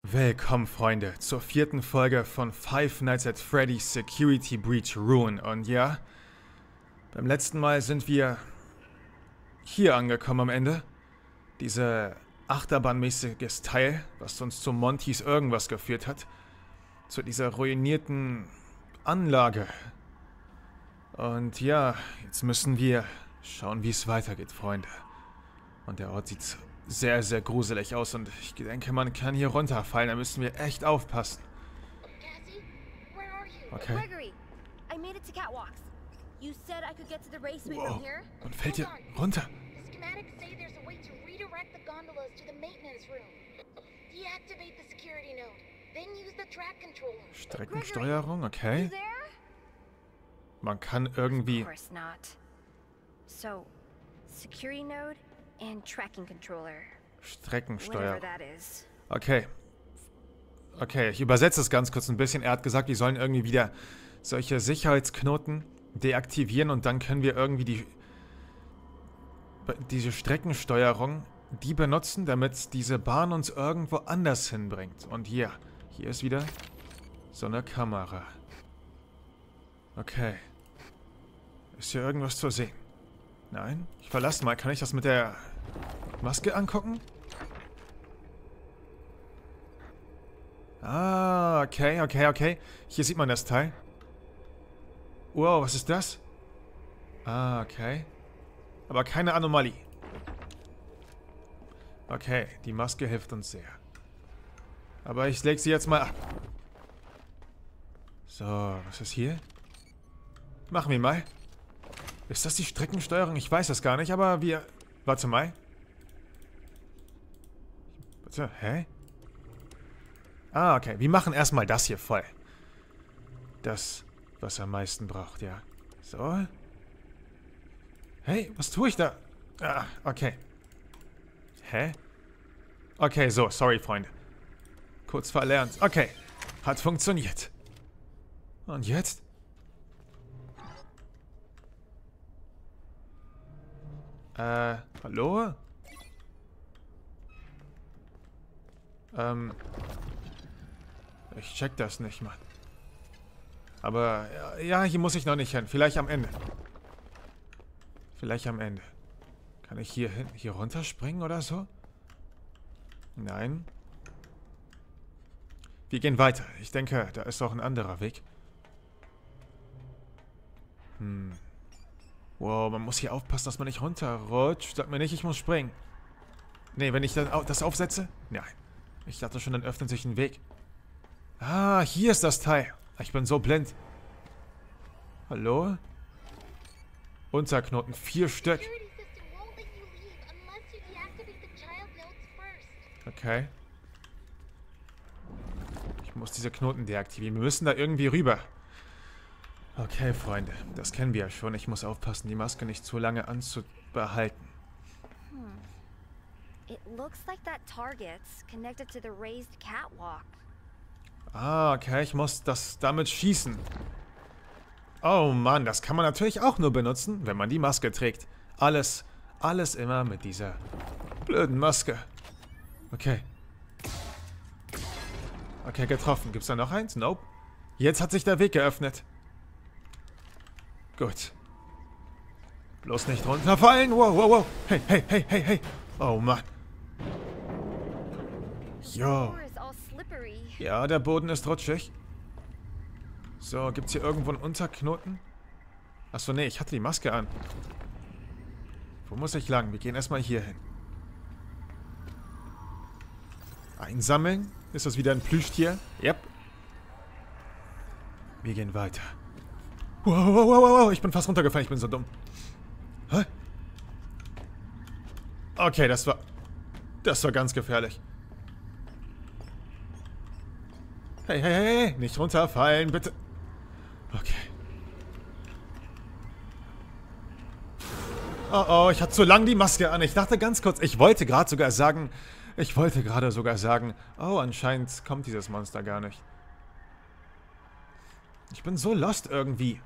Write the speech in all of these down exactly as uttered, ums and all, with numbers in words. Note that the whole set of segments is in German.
Willkommen, Freunde, zur vierten Folge von Five Nights at Freddy's Security Breach Ruin. Und ja, beim letzten Mal sind wir hier angekommen am Ende. Diese achterbahnmäßiges Teil, was uns zu Montys irgendwas geführt hat. Zu dieser ruinierten Anlage. Und ja, jetzt müssen wir schauen, wie es weitergeht, Freunde. Und der Ort sieht sehr, sehr gruselig aus und ich denke, man kann hier runterfallen. Da müssen wir echt aufpassen. Okay. Wow. Und fällt hier runter. Streckensteuerung, okay. Man kann irgendwie... So, security node and tracking controller. Streckensteuerung. Okay. Okay, ich übersetze es ganz kurz ein bisschen. Er hat gesagt, wir sollen irgendwie wieder solche Sicherheitsknoten deaktivieren und dann können wir irgendwie die diese Streckensteuerung die benutzen, damit diese Bahn uns irgendwo anders hinbringt. Und hier, hier ist wieder so eine Kamera. Okay. Ist hier irgendwas zu sehen? Nein? Ich verlasse mal. Kann ich das mit der Maske angucken? Ah, okay, okay, okay. Hier sieht man das Teil. Wow, was ist das? Ah, okay. Aber keine Anomalie. Okay, die Maske hilft uns sehr. Aber ich lege sie jetzt mal ab. So, was ist hier? Machen wir mal. Ist das die Streckensteuerung? Ich weiß es gar nicht, aber wir... Warte mal. Warte, hä? Ah, okay. Wir machen erstmal das hier voll. Das, was er am meisten braucht, ja. So. Hey, was tue ich da? Ah, okay. Hä? Okay, so, sorry, Freunde. Kurz verlernt. Okay. Hat funktioniert. Und jetzt? Äh, hallo? Ähm. Ich check das nicht, Mann. Aber, ja, hier muss ich noch nicht hin. Vielleicht am Ende. Vielleicht am Ende. Kann ich hier hin, hier runterspringen oder so? Nein. Wir gehen weiter. Ich denke, da ist auch ein anderer Weg. Hm. Wow, man muss hier aufpassen, dass man nicht runterrutscht. Sag mir nicht, ich muss springen. Nee, wenn ich das aufsetze? Nein. Ich dachte schon, dann öffnet sich ein Weg. Ah, hier ist das Teil. Ich bin so blind. Hallo? Unterknoten, vier Stück. Okay. Ich muss diese Knoten deaktivieren. Wir müssen da irgendwie rüber. Okay, Freunde. Das kennen wir ja schon. Ich muss aufpassen, die Maske nicht zu lange anzubehalten. Ah, okay. Ich muss das damit schießen. Oh Mann, das kann man natürlich auch nur benutzen, wenn man die Maske trägt. Alles, alles immer mit dieser blöden Maske. Okay. Okay, getroffen. Gibt's da noch eins? Nope. Jetzt hat sich der Weg geöffnet. Gut. Bloß nicht runterfallen. Wow, wow, wow. Hey, hey, hey, hey, hey. Oh Mann. Jo. Ja, der Boden ist rutschig. So, gibt's hier irgendwo einen Unterknoten? Achso, nee, ich hatte die Maske an. Wo muss ich lang? Wir gehen erstmal hier hin. Einsammeln? Ist das wieder ein Plüschtier? Yep. Wir gehen weiter. Wow, wow, wow, wow, wow. Ich bin fast runtergefallen. Ich bin so dumm. Hä? Okay, das war... Das war ganz gefährlich. Hey, hey, hey, hey. Nicht runterfallen, bitte. Okay. Oh, oh, ich hatte zu lang die Maske an. Ich dachte ganz kurz, ich wollte gerade sogar sagen... Ich wollte gerade sogar sagen... Oh, anscheinend kommt dieses Monster gar nicht. Ich bin so lost irgendwie.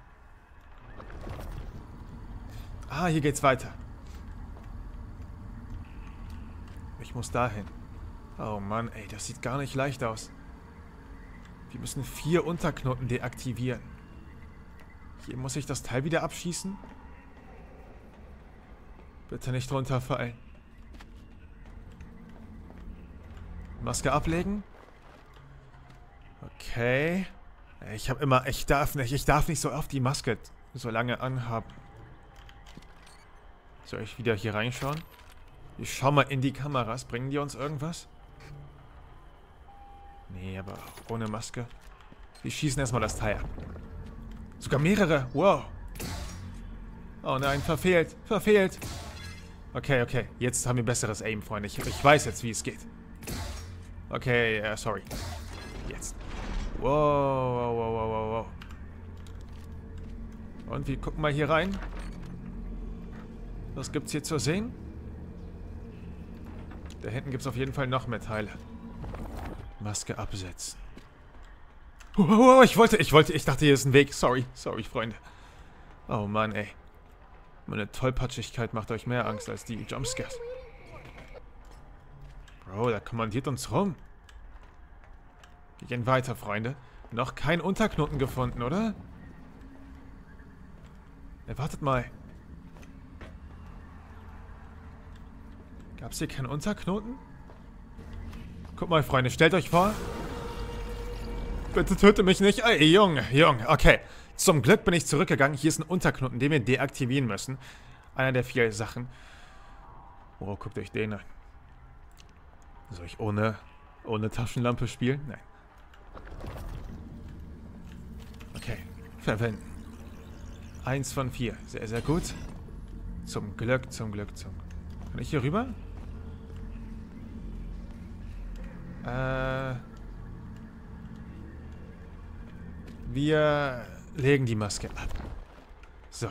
Ah, hier geht's weiter. Ich muss dahin. Oh Mann, ey, das sieht gar nicht leicht aus. Wir müssen vier Unterknoten deaktivieren. Hier muss ich das Teil wieder abschießen. Bitte nicht runterfallen. Maske ablegen. Okay. Ich habe immer... Ich darf nicht... Ich darf nicht so oft die Maske so lange anhaben. Soll ich wieder hier reinschauen? Ich schau mal in die Kameras. Bringen die uns irgendwas? Nee, aber ohne Maske. Wir schießen erstmal das Teil ab. Sogar mehrere. Wow. Oh nein, verfehlt. Verfehlt. Okay, okay. Jetzt haben wir besseres Aim, Freunde. Ich, ich weiß jetzt, wie es geht. Okay, uh, sorry. Jetzt. Wow, wow, wow, wow, wow, wow. Und wir gucken mal hier rein. Was gibt's hier zu sehen? Da hinten gibt's auf jeden Fall noch mehr Teile. Maske absetzen. Oh, oh, oh, ich wollte, ich wollte, ich dachte, hier ist ein Weg. Sorry, sorry, Freunde. Oh Mann, ey. Meine Tollpatschigkeit macht euch mehr Angst als die Jumpscares. Bro, der kommandiert uns rum. Wir gehen weiter, Freunde. Noch kein Unterknoten gefunden, oder? Ey, wartet mal. Gab's hier keinen Unterknoten? Guck mal, Freunde, stellt euch vor. Bitte töte mich nicht. Ey, Junge, Junge. Okay. Zum Glück bin ich zurückgegangen. Hier ist ein Unterknoten, den wir deaktivieren müssen. Einer der vier Sachen. Oh, guckt euch den an. Soll ich ohne, ohne Taschenlampe spielen? Nein. Okay. Verwenden. Eins von vier. Sehr, sehr gut. Zum Glück, zum Glück, zum Glück. Kann ich hier rüber? Äh... Wir legen die Maske ab. So.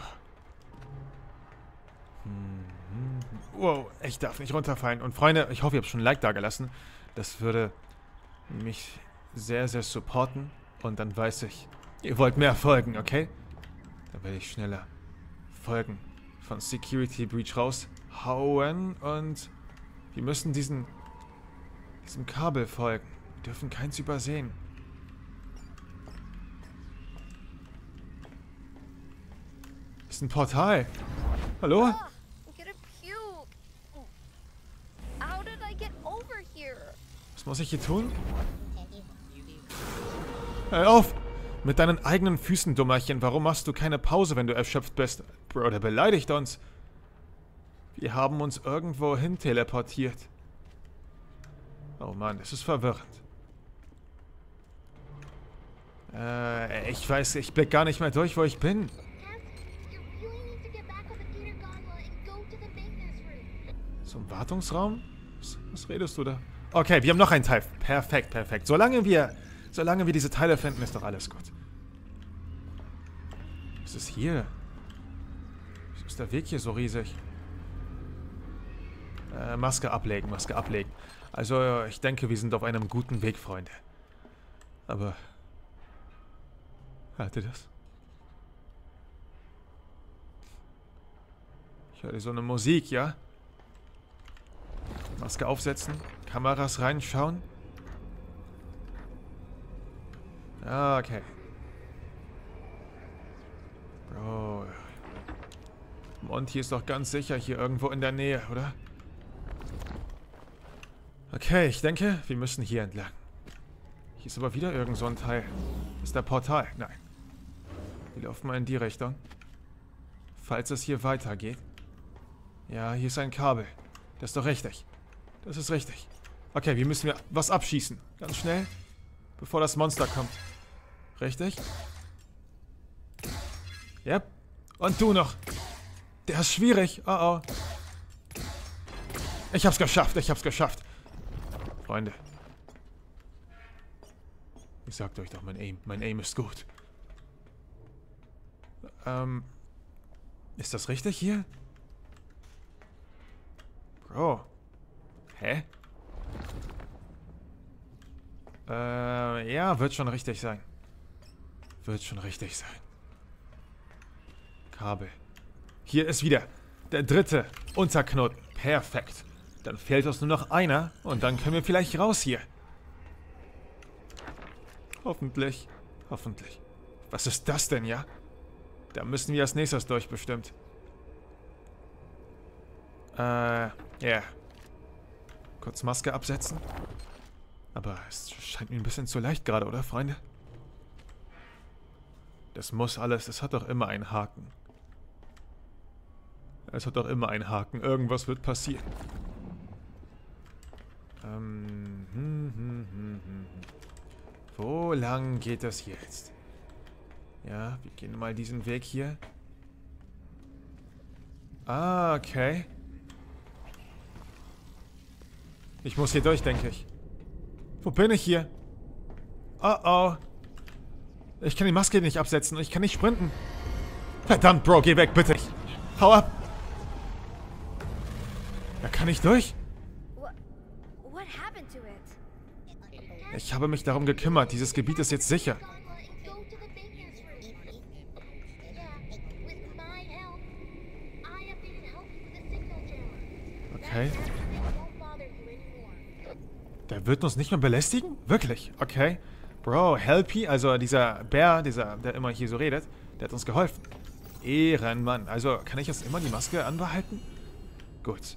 Wow, ich darf nicht runterfallen. Und Freunde, ich hoffe, ihr habt schon ein Like da gelassen. Das würde mich sehr, sehr supporten. Und dann weiß ich, ihr wollt mehr Folgen, okay? Dann werde ich schneller Folgen von Security Breach raushauen. Und wir müssen diesen, diesem Kabel folgen. Wir dürfen keins übersehen. Das ist ein Portal. Hallo? Was muss ich hier tun? Hör auf! Mit deinen eigenen Füßen, Dummerchen. Warum machst du keine Pause, wenn du erschöpft bist? Bro, der beleidigt uns. Wir haben uns irgendwo hin teleportiert. Oh Mann, das ist verwirrend. Äh, ich weiß, ich blick gar nicht mehr durch, wo ich bin. Zum Wartungsraum? Was, was redest du da? Okay, wir haben noch einen Teil. Perfekt, perfekt. Solange wir, solange wir diese Teile finden, ist doch alles gut. Was ist hier? Wieso ist der Weg hier so riesig? Äh, Maske ablegen, Maske ablegen. Also, ich denke, wir sind auf einem guten Weg, Freunde. Aber... Hört ihr das? Ich höre so eine Musik, ja? Maske aufsetzen, Kameras reinschauen. Ah, okay. Bro. Monty ist doch ganz sicher hier irgendwo in der Nähe, oder? Okay, ich denke, wir müssen hier entlang. Hier ist aber wieder irgend so ein Teil. Ist der Portal? Nein. Wir laufen mal in die Richtung. Falls es hier weitergeht. Ja, hier ist ein Kabel. Das ist doch richtig. Das ist richtig. Okay, wir müssen ja was abschießen. Ganz schnell. Bevor das Monster kommt. Richtig? Yep. Und du noch. Der ist schwierig. Oh oh. Ich hab's geschafft. Ich hab's geschafft. Freunde. Ich sagt euch doch, mein Aim. Mein Aim ist gut. Ähm. Ist das richtig hier? Bro. Hä? Äh, ja, wird schon richtig sein. Wird schon richtig sein. Kabel. Hier ist wieder der dritte Unterknoten. Perfekt. Dann fehlt uns nur noch einer und dann können wir vielleicht raus hier. Hoffentlich. Hoffentlich. Was ist das denn, ja? Da müssen wir als nächstes durch, bestimmt. Äh, ja. Yeah. Kurz Maske absetzen. Aber es scheint mir ein bisschen zu leicht gerade, oder, Freunde? Das muss alles, es hat doch immer einen Haken. Es hat doch immer einen Haken. Irgendwas wird passieren. Ähm, hm, hm, hm, hm. Wo lang geht das jetzt? Ja, wir gehen mal diesen Weg hier. Ah, okay. Ich muss hier durch, denke ich. Wo bin ich hier? Oh, oh. Ich kann die Maske nicht absetzen und ich kann nicht sprinten. Verdammt, Bro, geh weg, bitte. Hau ab. Da kann ich durch? Ich habe mich darum gekümmert. Dieses Gebiet ist jetzt sicher. Okay. Der wird uns nicht mehr belästigen? Wirklich? Okay. Bro, Helpy, also dieser Bär, dieser, der immer hier so redet, der hat uns geholfen. Ehrenmann. Also, kann ich jetzt immer die Maske anbehalten? Gut.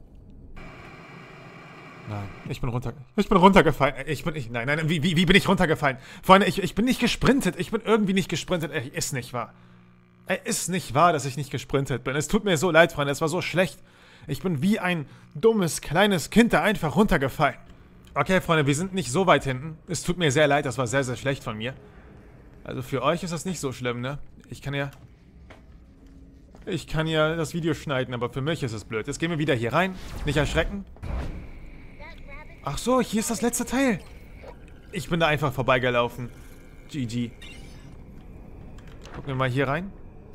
Nein, ich bin runter... Ich bin runtergefallen. Ich bin... Ich, nein, nein, wie, wie, wie bin ich runtergefallen? Freunde, ich, ich bin nicht gesprintet. Ich bin irgendwie nicht gesprintet. Ey, ist nicht wahr. Ey, ist nicht wahr, dass ich nicht gesprintet bin. Es tut mir so leid, Freunde. Es war so schlecht. Ich bin wie ein dummes, kleines Kind da einfach runtergefallen. Okay, Freunde, wir sind nicht so weit hinten. Es tut mir sehr leid, das war sehr, sehr schlecht von mir. Also für euch ist das nicht so schlimm, ne? Ich kann ja... Ich kann ja das Video schneiden, aber für mich ist es blöd. Jetzt gehen wir wieder hier rein. Nicht erschrecken. Ach so, hier ist das letzte Teil. Ich bin da einfach vorbeigelaufen. G G. Gucken wir mal hier rein.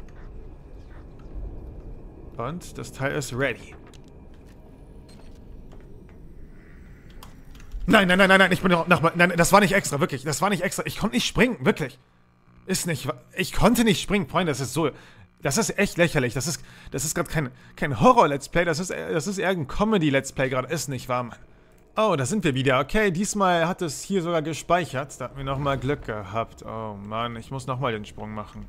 Und das Teil ist ready. Nein, nein, nein, nein, nein, ich bin noch... Nein, nein, das war nicht extra, wirklich. Das war nicht extra. Ich konnte nicht springen, wirklich. Ist nicht... Ich konnte nicht springen, Freunde, das ist so... Das ist echt lächerlich. Das ist... Das ist gerade kein... Kein Horror-Let's Play, das ist... Das ist eher ein Comedy-Let's Play gerade. Ist nicht wahr, Mann. Oh, da sind wir wieder. Okay, diesmal hat es hier sogar gespeichert. Da hatten wir nochmal Glück gehabt. Oh, Mann, ich muss nochmal den Sprung machen.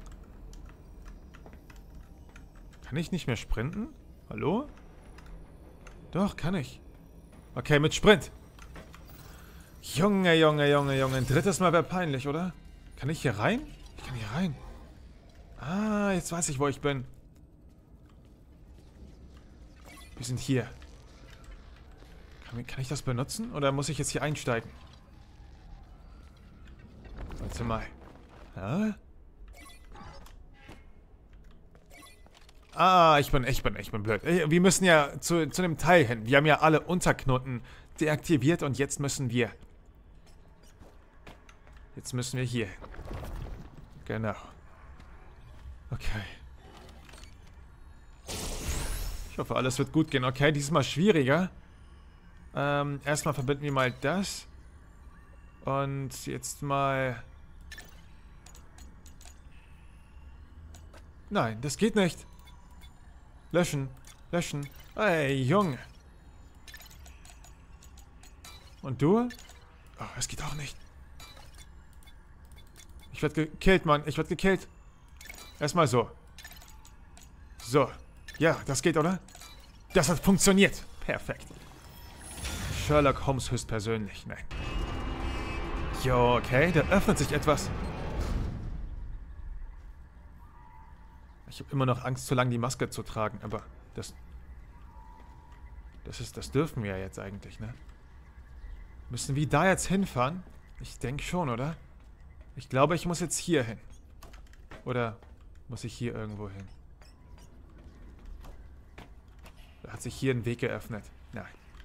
Kann ich nicht mehr sprinten? Hallo? Doch, kann ich. Okay, mit Sprint. Junge, Junge, Junge, Junge. Ein drittes Mal wäre peinlich, oder? Kann ich hier rein? Ich kann hier rein. Ah, jetzt weiß ich, wo ich bin. Wir sind hier. Kann, kann ich das benutzen? Oder muss ich jetzt hier einsteigen? Warte mal. Ja? Ah, ich bin, ich bin, ich bin blöd. Wir müssen ja zu, zu dem Teil hin. Wir haben ja alle Unterknoten deaktiviert und jetzt müssen wir... Jetzt müssen wir hier hin. Genau. Okay. Ich hoffe, alles wird gut gehen. Okay, diesmal schwieriger. Ähm, erstmal verbinden wir mal das. Und jetzt mal... Nein, das geht nicht. Löschen. Löschen. Ey, Junge. Und du? Oh, es geht auch nicht. Ich werde gekillt, Mann. Ich werde gekillt. Erstmal so. So. Ja, das geht, oder? Das hat funktioniert. Perfekt. Sherlock Holmes höchstpersönlich. Nein. Jo, okay. Da öffnet sich etwas. Ich habe immer noch Angst, zu lange die Maske zu tragen, aber das... Das ist... Das dürfen wir ja jetzt eigentlich, ne? Müssen wir da jetzt hinfahren? Ich denke schon, oder? Ich glaube, ich muss jetzt hier hin. Oder muss ich hier irgendwo hin? Da hat sich hier ein Weg geöffnet. Nein.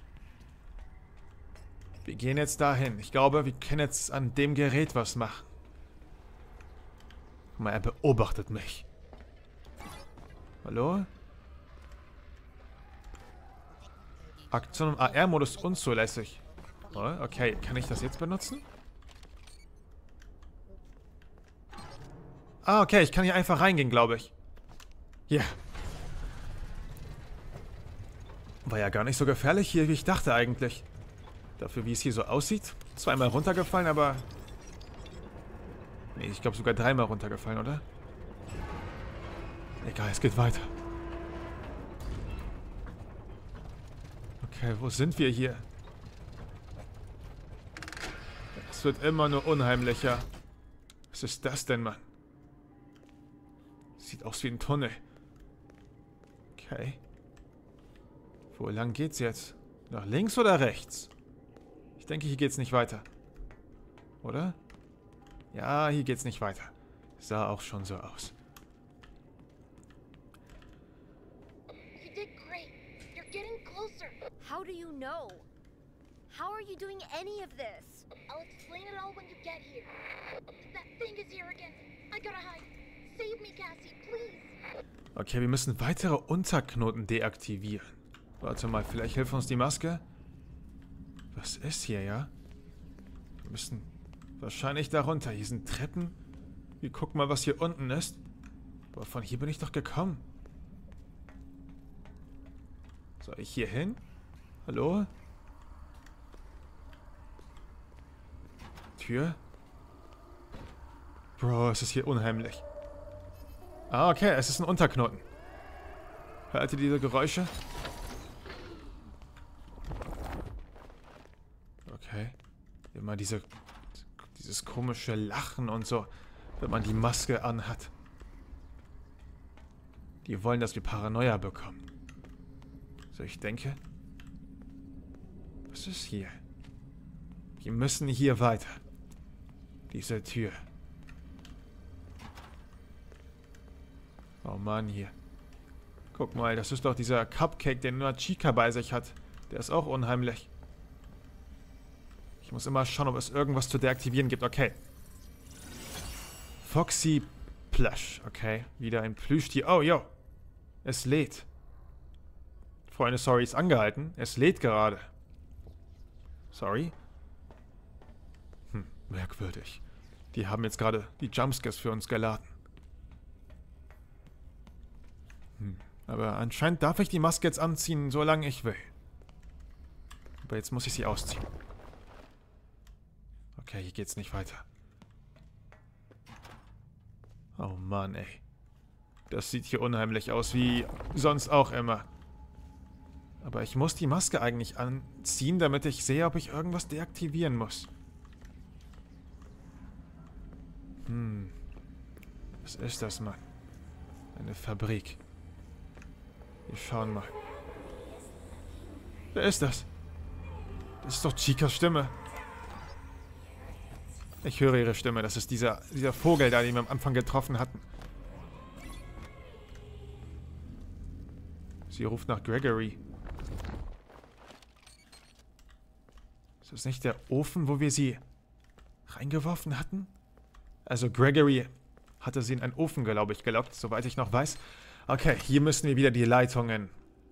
Wir gehen jetzt dahin. Ich glaube, wir können jetzt an dem Gerät was machen. Guck mal, er beobachtet mich. Hallo? Aktion im A R-Modus unzulässig. Oh, okay, kann ich das jetzt benutzen? Ah, okay, ich kann hier einfach reingehen, glaube ich. Ja. War ja gar nicht so gefährlich hier, wie ich dachte eigentlich. Dafür, wie es hier so aussieht. Zweimal runtergefallen, aber... Nee, ich glaube sogar dreimal runtergefallen, oder? Egal, es geht weiter. Okay, wo sind wir hier? Es wird immer nur unheimlicher. Was ist das denn, Mann? Sieht aus wie ein Tunnel. Okay. Wo lang geht's jetzt? Nach links oder rechts? Ich denke, hier geht's nicht weiter. Oder? Ja, hier geht's nicht weiter. Sah auch schon so aus. You did great. You're getting closer. How do you know? How are you doing any of this? I'll explain it all when you get here. That thing is here again. I gotta hide. Save me, Cassie, please. Okay, wir müssen weitere Unterknoten deaktivieren. Warte mal, vielleicht hilft uns die Maske? Was ist hier, ja? Wir müssen wahrscheinlich darunter. Hier sind Treppen. Wir gucken mal, was hier unten ist. Aber von hier bin ich doch gekommen. Soll ich hier hin? Hallo? Tür? Bro, es ist hier unheimlich. Ah, okay, es ist ein Unterknoten. Hört ihr diese Geräusche? Okay. Immer diese, dieses komische Lachen und so, wenn man die Maske anhat. Die wollen, dass wir Paranoia bekommen. So, ich denke... Was ist hier? Wir müssen hier weiter. Diese Tür. Oh Mann, hier. Guck mal, das ist doch dieser Cupcake, den nur Chica bei sich hat. Der ist auch unheimlich. Ich muss immer schauen, ob es irgendwas zu deaktivieren gibt. Okay. Foxy Plush. Okay. Wieder ein Plüschtier. Oh, yo. Es lädt. Freunde, sorry, ist angehalten. Es lädt gerade. Sorry. Hm, merkwürdig. Die haben jetzt gerade die Jumpscares für uns geladen. Hm, aber anscheinend darf ich die Maske jetzt anziehen, solange ich will. Aber jetzt muss ich sie ausziehen. Okay, hier geht's nicht weiter. Oh Mann, ey. Das sieht hier unheimlich aus, wie sonst auch immer. Aber ich muss die Maske eigentlich anziehen, damit ich sehe, ob ich irgendwas deaktivieren muss. Hm. Was ist das, Mann? Eine Fabrik. Wir schauen mal. Wer ist das? Das ist doch Chicas Stimme. Ich höre ihre Stimme. Das ist dieser, dieser Vogel da, den wir am Anfang getroffen hatten. Sie ruft nach Gregory. Ist das nicht der Ofen, wo wir sie reingeworfen hatten? Also Gregory hatte sie in einen Ofen, glaube ich, gelockt, soweit ich noch weiß. Okay, hier müssen wir wieder die Leitungen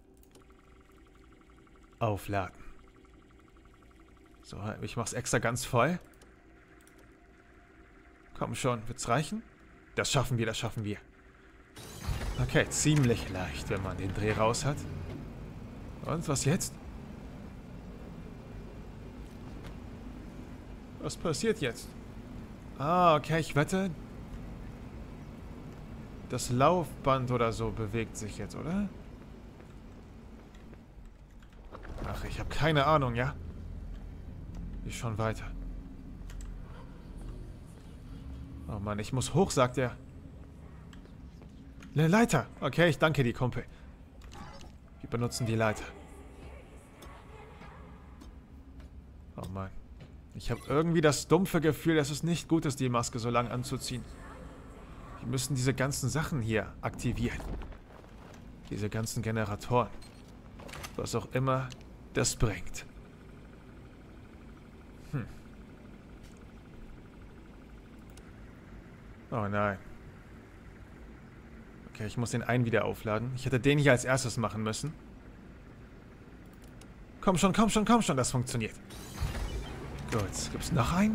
aufladen. So, ich mach's extra ganz voll. Komm schon, wird's reichen? Das schaffen wir, das schaffen wir. Okay, ziemlich leicht, wenn man den Dreh raus hat. Und was jetzt? Was passiert jetzt? Ah, okay, ich wette, das Laufband oder so bewegt sich jetzt, oder? Ach, ich habe keine Ahnung, ja? Wie schon weiter. Oh Mann, ich muss hoch, sagt er. Eine Leiter. Okay, ich danke dir, Kumpel. Wir benutzen die Leiter. Oh Mann. Ich habe irgendwie das dumpfe Gefühl, dass es nicht gut ist, die Maske so lang anzuziehen. Wir müssen diese ganzen Sachen hier aktivieren. Diese ganzen Generatoren. Was auch immer das bringt. Hm. Oh nein. Okay, ich muss den einen wieder aufladen. Ich hätte den hier als erstes machen müssen. Komm schon, komm schon, komm schon, das funktioniert. Gut, gibt's noch einen?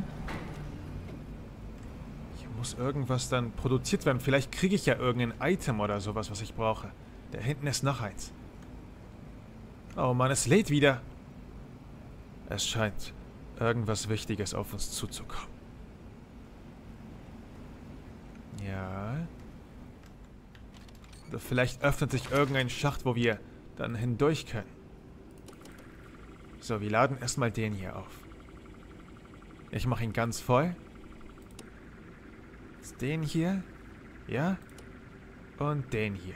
Hier muss irgendwas dann produziert werden. Vielleicht kriege ich ja irgendein Item oder sowas, was ich brauche. Da hinten ist noch eins. Oh Mann, es lädt wieder. Es scheint irgendwas Wichtiges auf uns zuzukommen. Ja. Oder vielleicht öffnet sich irgendein Schacht, wo wir dann hindurch können. So, wir laden erstmal den hier auf. Ich mache ihn ganz voll. Jetzt den hier. Ja. Und den hier.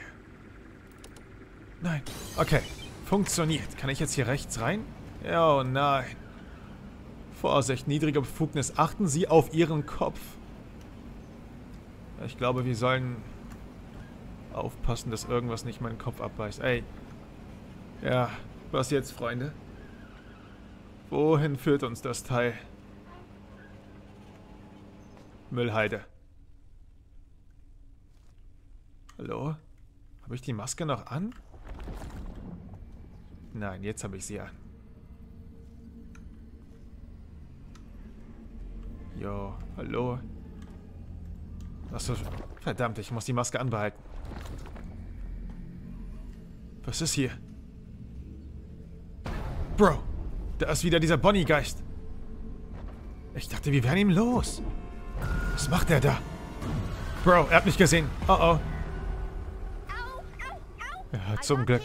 Nein. Okay. Funktioniert. Kann ich jetzt hier rechts rein? Ja, oh nein. Vorsicht, niedrige Befugnis. Achten Sie auf Ihren Kopf. Ich glaube, wir sollen aufpassen, dass irgendwas nicht meinen Kopf abbeißt. Ey. Ja, was jetzt, Freunde? Wohin führt uns das Teil? Müllhalde. Hallo? Habe ich die Maske noch an? Nein, jetzt habe ich sie an. Jo, hallo? Achso, verdammt, ich muss die Maske anbehalten. Was ist hier? Bro, da ist wieder dieser Bonnie-Geist. Ich dachte, wir wären ihm los. Was macht er da? Bro, er hat mich gesehen. Oh oh. Ja, zum Glück.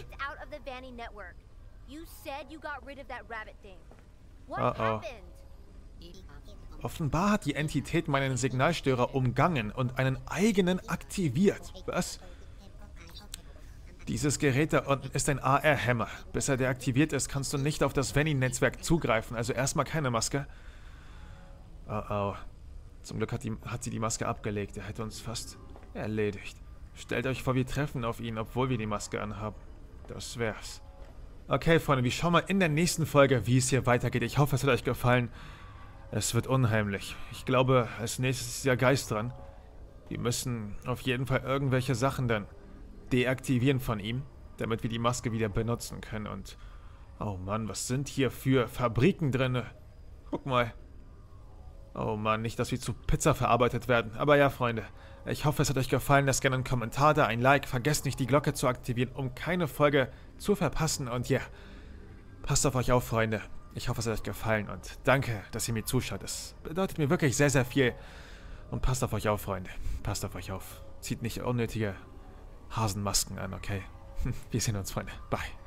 Oh oh. Offenbar hat die Entität meinen Signalstörer umgangen und einen eigenen aktiviert. Was? Dieses Gerät da unten ist ein A R-Hammer. Bis er deaktiviert ist, kannst du nicht auf das Vanny-Netzwerk zugreifen. Also erstmal keine Maske. Oh oh. Zum Glück hat, die, hat sie die Maske abgelegt. Er hätte uns fast erledigt. Stellt euch vor, wir treffen auf ihn, obwohl wir die Maske anhaben. Das wär's. Okay, Freunde, wir schauen mal in der nächsten Folge, wie es hier weitergeht. Ich hoffe, es hat euch gefallen. Es wird unheimlich. Ich glaube, als nächstes ist der Geist dran. Wir müssen auf jeden Fall irgendwelche Sachen dann deaktivieren von ihm, damit wir die Maske wieder benutzen können. Und, oh Mann, was sind hier für Fabriken drin? Guck mal. Oh Mann, nicht, dass wir zu Pizza verarbeitet werden. Aber ja, Freunde, ich hoffe, es hat euch gefallen. Lasst gerne einen Kommentar da, ein Like. Vergesst nicht, die Glocke zu aktivieren, um keine Folge zu verpassen. Und ja, passt auf euch auf, Freunde. Ich hoffe, es hat euch gefallen und danke, dass ihr mir zuschaut. Das bedeutet mir wirklich sehr, sehr viel. Und passt auf euch auf, Freunde. Passt auf euch auf. Zieht nicht unnötige Hasenmasken an, okay? Wir sehen uns, Freunde. Bye.